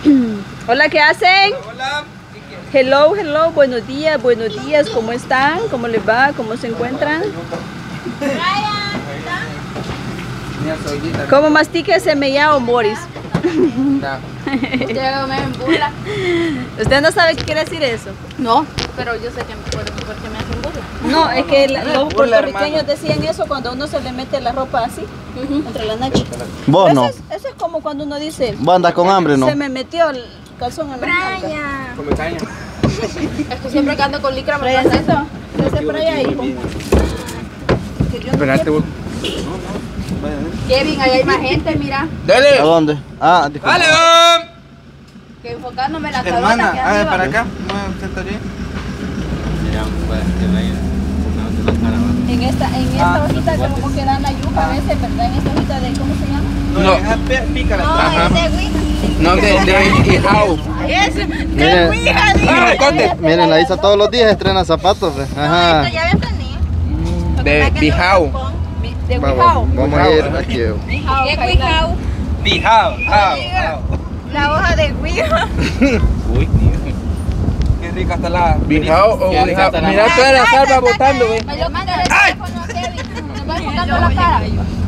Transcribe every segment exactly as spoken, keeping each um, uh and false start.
Hola, ¿qué hacen? Hola, hola. Hello, hello, buenos días, buenos días, ¿cómo están? ¿Cómo les va? ¿Cómo se encuentran? ¿Cómo mastica ese mellado, Boris? ¿Usted no sabe qué quiere decir eso? No, pero yo sé que por, porque me hacen burla. No, es que la, los puertorriqueños decían eso cuando uno se le mete la ropa así, uh-huh, entre la nacha. ¿Vos no? Eso es, eso es como cuando uno dice... ¿Vos andas con hambre, no? Se me metió el calzón en la nalga. Come caña. Es que siempre que ando con licra me pasa eso. ¿Qué se por allá, hijo? Espérate, vos. Kevin, ahí hay más gente, mira. Dale. ¿A dónde? Ah, disculpa. Dale, vamos. Que enfocándome la Hermana, que a ver, arriba. para acá. No, usted está bien. En esta, en esta Ah, hojita que como que dan la yuca a veces, ¿verdad? En esta hojita de, ¿cómo se llama? No, pícala. No, es de Ouija. No, de, de Hijao. Ese, Miren, Ah, conte. miren, la Isa todos los días estrena zapatos. Pues. Ajá. ya había tenido. De Bijao. De Vamos, Huijao. vamos a ir aquí. ¿Qué Ouija? Bijao. La hoja de Ouija. Uy, qué rica está la Bijao o Bijao. Mira toda la salva botando, güey. Me lo manda el teléfono, Kevin. Me va enfocando la cara.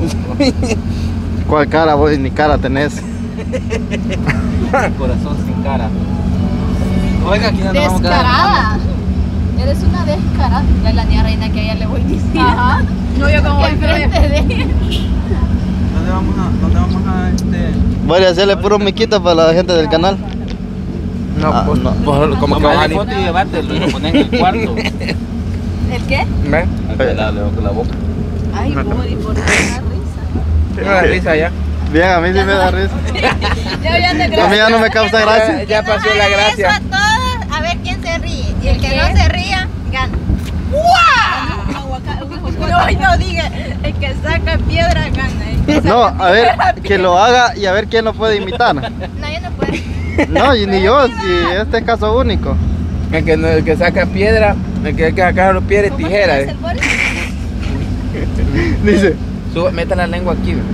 ¿Cuál cara vos? Ni cara tenés. Corazón sin cara. Oiga, aquí no nos vamos a quedar. Descarada. Eres una descarada. Ya es la niña reina que a ella le voy diciendo. Ajá. No, yo como enfrente de ella. ¿Dónde vamos a, dónde vamos a este? Voy a hacerle puro miquito para la gente del canal. No, Ah, pues, no. pues, como que Tomarle vale. foto y llevártelo y lo pones en el cuarto. ¿El qué? ¿Ve? La, la, la boca. Ay, Boris, ¿por qué una risa? Tengo la risa ya. Bien, a mí sí me da risa. Ya, ya te A mí ya no me causa Ya, gracia. ya pasó la gracia. Eso a todos, a ver quién se ríe. Y el que no se ría, gana. No, no diga, el que saca piedra gana. El que No, saca a ver, piedra, que lo haga y a ver quién lo puede imitar. No, yo no puedo. No, y ni yo, si este es caso único. El que, no- el que saca piedra, el que, el que saca los piedras, ¿Cómo se tijera. hace Eh. el Boris? Dice. Sube, meta la lengua aquí. ve.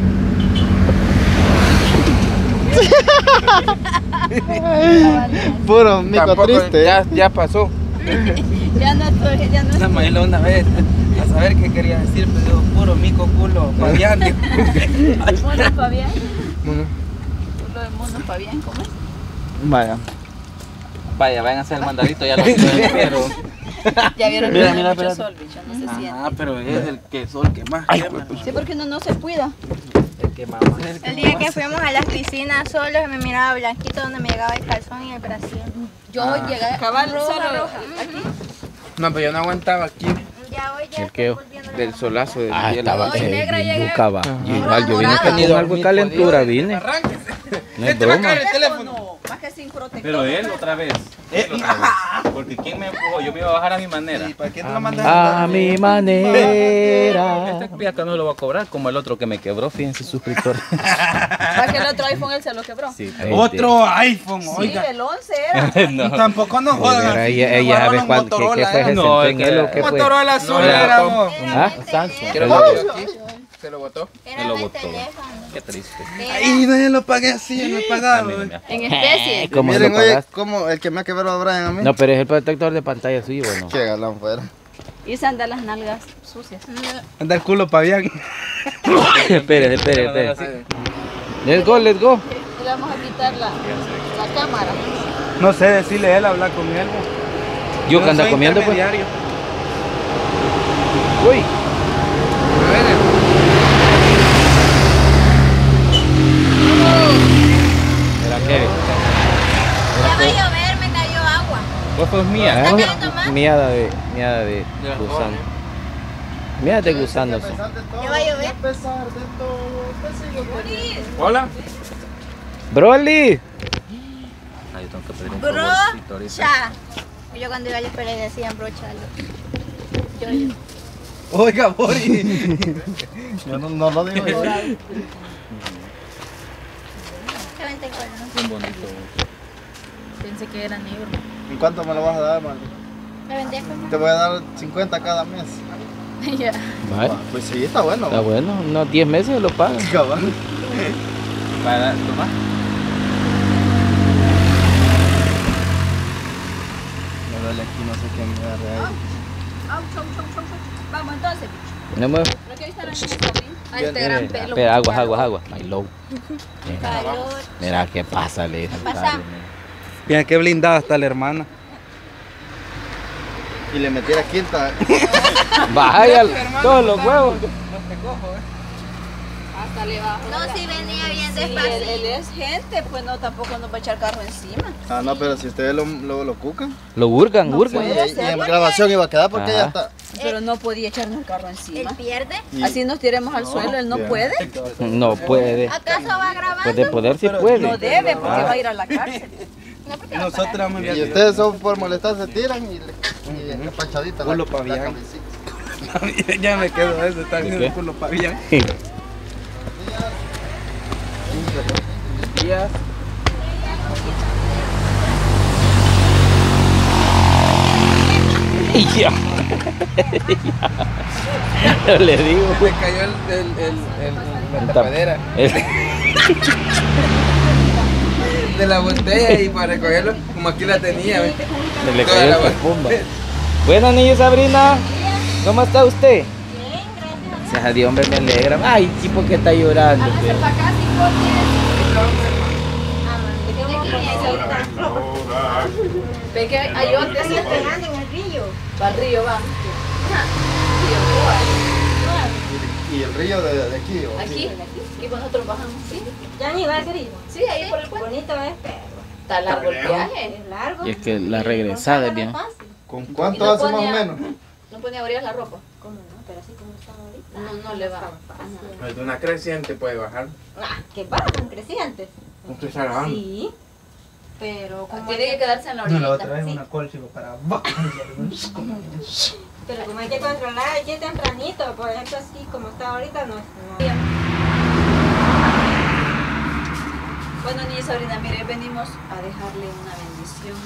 Puro mico Tampoco, triste. Ya, ya pasó. Ya no estoy, ya no Una estoy. mañana una vez, a saber qué quería decir, pero puro mico culo, Fabián. dijo. Mono Fabián. Bueno, Lo de Mono Fabián, ¿cómo es? Vaya. Vaya, vayan a hacer el mandadito, ya lo sé, pero. Ya vieron que Mira, tiene mira, mucho espérate. sol, bicho, no se siente. Ah, pero es el que sol que más quema. Sí, porque uno no se cuida. El que más. El que El día que más. fuimos a las piscinas solos me miraba blanquito donde me llegaba el calzón y el brasier. Yo Ah. llegué Cabal, roja, solo roja. aquí. no, pero yo no aguantaba aquí Ya hoy ya ¿El qué? estoy volviendo a del la- solazo de Ah, hielo. estaba Hoy negra bien llegué. yucaba. Ajá. Igual yo vine Morada. con algo de calentura, vine. Arránquese. No es Este va a broma. caer el teléfono. No, más que sin protector. Pero él otra vez. Él otra vez. Porque ¿quién me empujó? Yo me iba a bajar a mi manera. ¿Para qué te lo mandas A mi manera. Este piaca no lo va a cobrar como el otro que me quebró, fíjense, suscriptor. Para que el otro iPhone él se lo quebró. Sí, Sí, Otro iPhone, oiga. el once era. no. Tampoco nos jodan. Joder, así, ella, me ella guardaron sabe un cuál, qué, qué Motorola, fue eh. ese No, en es él o que- qué fue. Motorola azul No, era, era amor. ¿Ah? Samsung. Quiero Pero- ver aquí. Se lo botó. Era Me lo el botó. teléfono. Qué triste. Ay, no, yo lo pagué así, yo lo he pagado. También eh. me- En especie. ¿Cómo Miren, lo oye, pagaste? como el que me ha quebrado a Brian a mí. No, pero es el protector de pantalla suyo, bueno. Qué galán fuera. Y se anda las nalgas sucias. Anda el culo pa' bien. Espere, espere, espere. Let's go, let's go. Le vamos a quitar la, la cámara. No sé decirle a él, hablar con él. Yo que anda comiendo, pues. Uy. Era Kevin. Ya va a llover, me cayó agua. Vos sos mía. ¿Está cayendo más? Miada de, miada de gusano. Miada de gusano. son. Ya va a llover. Hola. Broly. Ah, yo tengo que pedir un favorcito ahorita. Brocha. Yo cuando iba a la escuela decían brochalo. Yo, yo. Oiga, Boris. Yo no, no lo digo yo. ¿Qué vente con no? Bien bonito. Pensé que era negro. ¿En cuánto me lo vas a dar, man? ¿Me vendés con Te voy a dar cincuenta cada mes. Ya. Vale. Pues sí, está bueno. Está bueno, unos diez meses lo pagan. Cabal. Para tomar. No me... Creo que ahí está la niña Sabrina. Ahí este gran pelo. Espera, aguas, aguas, aguas. My low. Mira, Calor. mira qué pasa, le dije. Pasa. Mira qué blindada está la hermana. Y le metiera quinta. Vaya, todos los huevos. Hasta le bajo. No, si venía bien Sí, despacio. Él, él es gente, pues no, tampoco nos va a echar carro encima. Ah, no, pero si ustedes lo, lo, lo cucan. Lo hurgan, No hurgan. puede. Y, y en grabación iba a quedar porque Ajá. ya está. Pero no podía echarnos el carro encima. Él pierde. Y- Así nos tiremos al suelo, él no ya. puede. No puede. ¿Acaso va grabando? Pues de poder sí No puede. debe, porque Ah. va a ir a la cárcel. No, porque Y va a nosotros parar. vamos a Y enviar. ustedes son por molestar, se tiran y, le, y la pachadita. Culo la, pavián. la cabecita. Ya me quedo eso, está ¿De bien qué? el culo pavián. Días. Y ya. No le digo. Me cayó el, el, el, el- la El tap- tapadera el- de la botella y para recogerlo, como aquí la tenía. ¿ve? Se le Toda cayó la el botella. pumba. Buenas niña Sabrina. ¿Cómo está usted? Gracias a Dios, hombre, me alegra. Ay, chico que está llorando. Háganse pues. para acá si ve que hay otros que en el río. Va al río, va. Y el río de, de aquí. ¿o? aquí, aquí pues nosotros bajamos, sí, Ya ni va a ser. sí, ahí por el puente. Bonito es, pero Está largo el viaje. es largo. Y es que la regresada es bien. ¿Con Y cuánto no hace más o ponía- menos? No pone a abrir la ropa. ¿Cómo no? Pero así como está ahorita. No, no le va. Pues de una creciente puede bajar. Ah, que bajan crecientes. Usted está grabando. Sí. Pero como Tiene que quedarse en la No, la orillita. otra vez Sí. una colchico para Pero como hay que controlar aquí tempranito, por ejemplo, así como está ahorita, no. no. Bueno, niña Sabrina, mire, venimos a dejarle una bendición.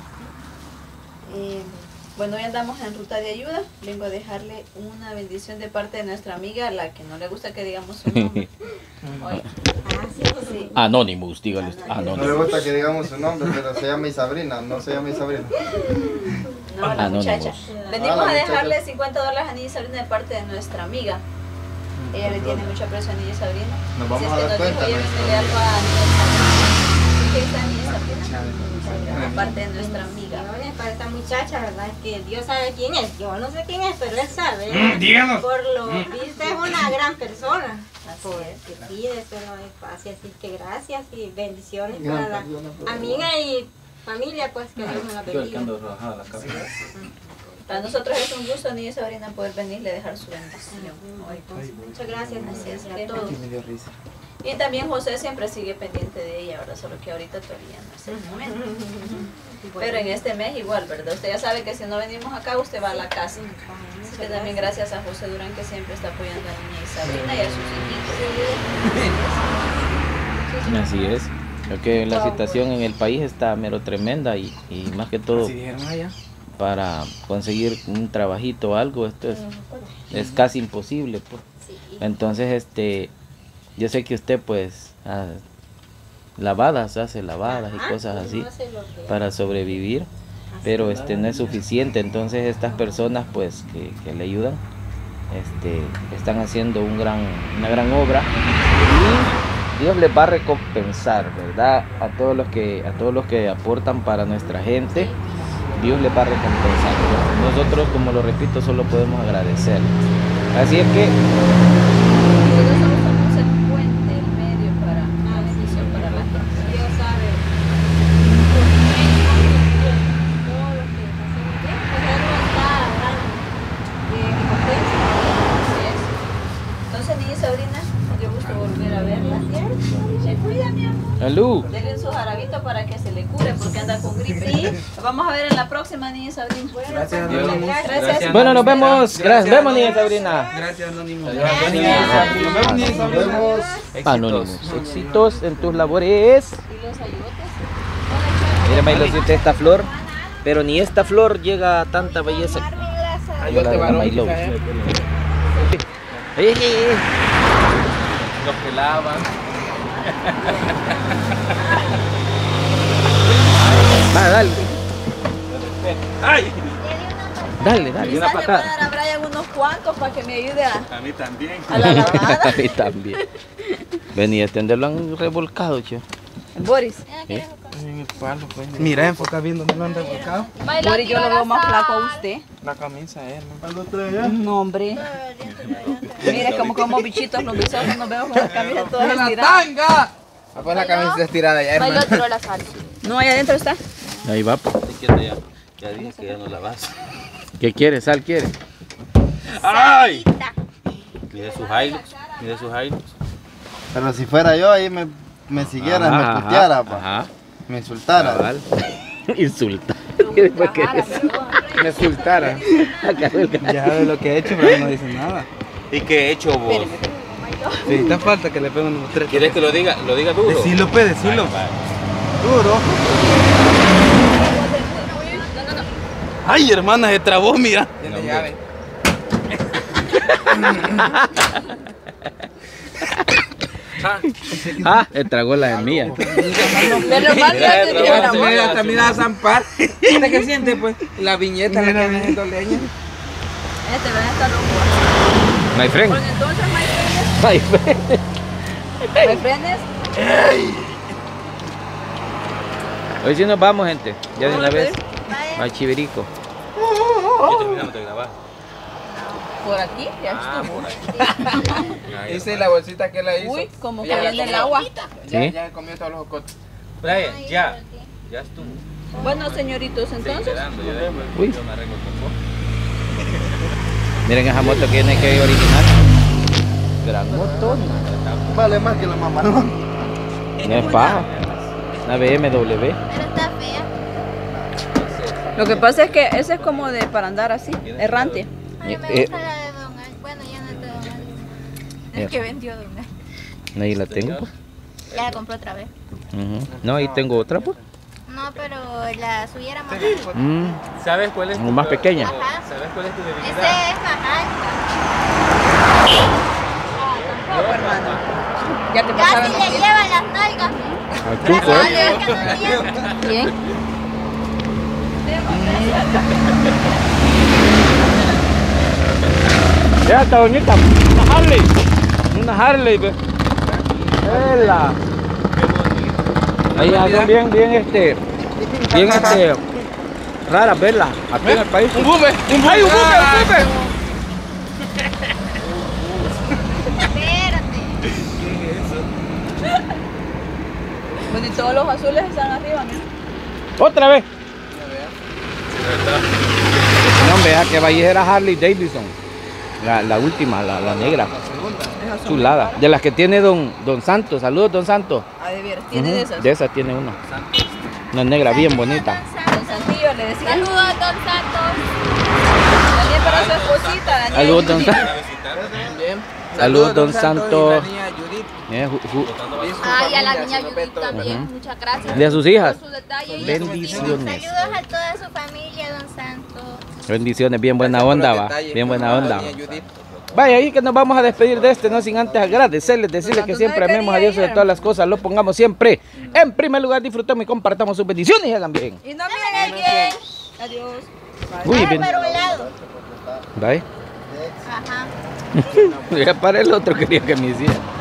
Eh, bueno, hoy andamos en ruta de ayuda. Vengo a dejarle una bendición de parte de nuestra amiga, a la que no le gusta que digamos su nombre. Hoy. Ah, sí, sí. Anonymous, dígale usted. No le Anonymous. gusta que digamos su nombre, pero se llama Isabrina, no se llama Isabrina. No, la Anónimos. muchacha. Venimos Ah, la a dejarle muchacha. cincuenta dólares a Niña Sabrina de parte de nuestra amiga. Ella le tiene mucho aprecio a Niña Sabrina. Nos vamos Si es a que dar nos cuenta, dijo, ¿no? llévenle algo a Niña Sabrina. Así que ahí está Niña Sabrina, de parte de nuestra amiga. Para esta muchacha, ¿verdad? Que Dios sabe quién es. Yo no sé quién es, pero Él sabe. Mm, díganos. Por lo visto es una gran persona. Así Porque es. sí, eso no es fácil. Así que gracias y bendiciones para la amiga y familia, pues que Dios me la bendiga. Para nosotros es un gusto, Niña Sabrina, poder venirle a dejar su bendición hoy. Muchas gracias, Así es a que- todos. Me dio risa. Y también José siempre sigue pendiente de ella, ¿verdad? Solo que ahorita todavía no es el momento. Pero en este mes igual, ¿verdad? Usted ya sabe que si no venimos acá, usted va a la casa. Así que también gracias a José Durán, que siempre está apoyando a Niña Sabrina y a sus hijitos. Así es. Creo que la situación en el país está mero tremenda y, y más que todo Así dijeron allá. para conseguir un trabajito o algo, esto es, es casi imposible. Pues. Entonces, este, yo sé que usted pues ah, lavadas, hace lavadas y cosas así para sobrevivir, pero este no es suficiente. Entonces estas personas pues que, que le ayudan, este, están haciendo un gran, una gran obra y Dios les va a recompensar, ¿verdad? A todos los que, a todos los que aportan para nuestra gente. Dios les va a recompensar. Nosotros, como lo repito, solo podemos agradecer. Así es que Nosotros solo somos el puente, el medio para la bendición para la gente. Dios sabe. Todo lo que hacemos bien, pues Él nos está dando eh, recompensa. Así es. Entonces, Niña Sabrina, me dio gusto volver a verla. Se cuida, mi amor. salud. Denle su jarabito para que se le cure porque anda con gripe. Lo vamos a ver en la próxima, Niña Sabrina. Gracias a Dios. Gracias. Bueno, nos vemos. Gracias. Vemos, niña Sabrina. Gracias, Anónimo. Gracias. Nos vemos, niña Nos Sabrina. vemos. Anónimos. Éxitos en tus labores. Y los ayotes. Mira, Mailocita, esta flor. Pero ni esta flor llega a tanta belleza. Ayote Como la de varón, Mailo. quizás, ¿eh? Ey, ey, ey. Los que lavan. Va, dale. ¡Ay! Dale, dale. Una Quizás para le va a acá. dar a Brian unos cuantos para que me ayude a, A mí también. a la lavada. A mí también. Ven y este lo han revolcado, che. Boris. ¿Sí? En el palo, pues. Mira, enfoca bien donde lo han revolcado. Boris, yo lo veo más flaco a usted. La camisa, eh, hermano. No, hombre. Mira, como como bichitos los bichos nos vemos con las camisas todas ¡La estiradas. tanga! Ah, pues la camisa estirada ya, hermano. Bailó, tiró la sal. No, allá adentro está. Ahí va. pues. Ya, ya dije que ya no la vas. ¿Qué quiere? ¿Sal quiere? ¡Ay! Mire sus highlights, mire sus highlights. Pero si fuera yo ahí me, me siguiera, Ajá, me puteara, ajá, pa. ajá. Me insultara. Cabal. Insulta. Después que Me insultara. Ya de lo que he hecho, pero no dice nada. ¿Y qué he hecho vos? Sí, está falta que le peguen unos tres. ¿Quieres que lo diga, lo diga duro? Decilo, pues, decilo. Duro. Ay, hermana, se trabó, mira. Tiene llave. Ah, él tragó la de mía. Pero más grande que la boca. Mira, hasta mira a zampar. ¿Usted qué siente, pues? La viñeta la que viene haciendo leña. Este ven esta loco. My friend. Pues entonces, my friends. My friend. My friends. Hoy sí nos vamos, gente. Ya de una vez. Vaya. Va Chivirico. Ya terminamos de grabar. Por aquí, ya estuvo. Hice la bolsita que la hizo. Uy, como que Ya la viene el comió. agua. Ya, ¿Sí? ya comió todos los jocotes. Brian, ya. Ya estuvo. Bueno, señoritos, entonces. Quedando, yo después Uy. yo me arreglo con vos. Miren esa moto que tiene que ir original. Gran moto. Vale más que la mamá, ¿no? No es paja. Una B M W. Pero está fea. Lo que pasa es que ese es como de para andar así, errante. Pero me Eh, gusta la de Don Al. Bueno, ya no es de Don Al. Eh. El que vendió Don Al. Ahí la tengo. pues. Ya la compró otra vez. Ujú. No, ahí tengo otra, pues. No, pero la suya era más alta. Mm. ¿Sabes cuál es tu Más pequeña. Ajá. ¿Sabes cuál es tu Ese debilidad? es más alta. Tampoco, hermano. Ya que Casi pasaron le los días. llevan las nalgas. Al cuco, Las ¿eh? nalgas que no tienen. Bien. Ya está bonita. Una Harley. Una Harley, ve. Ela. Ahí son bien, bien este. Bien este. Raras verlas. Aquí en el país. Un bume. Un bume. ¡Ay, un bume, un bume! Espérate. Bueno, y todos los azules están arriba, mira. Otra vez. No, hombre, que vaya era Harley Davidson. La, la última, la, la negra. Chulada. De las que tiene don, don Santos. Saludos, don Santos. Ah, de veras, tiene Ujú, de esas. De esas tiene una. Una negra bien bonita. Don Santillo le decía. Saludos, Don Santos. También para su esposita, Daniel. Saludos, don Santos. Bien. Saludos, don Santo. Y la niña Judith. Eh, ju- ju- Y su Ay, a la familia, niña se lo Judith ve todo. también. Ujú. Muchas gracias. De sus hijas. Por su detalle. y Bendiciones. Saludos a toda su familia, Don Santos. Bendiciones, bien buena Gracias por onda, los va. detalles, Bien buena la onda. niña Judith. Vaya ahí que nos vamos a despedir de este, no sin antes agradecerles, decirles que siempre amemos a Dios sobre todas las cosas, lo pongamos siempre en primer lugar, disfrutemos y compartamos sus bendiciones y hagan bien. Y no miren bien. Adiós. Uy, bien. Para un lado. Bye. Ajá. Ya para el otro quería que me hiciera.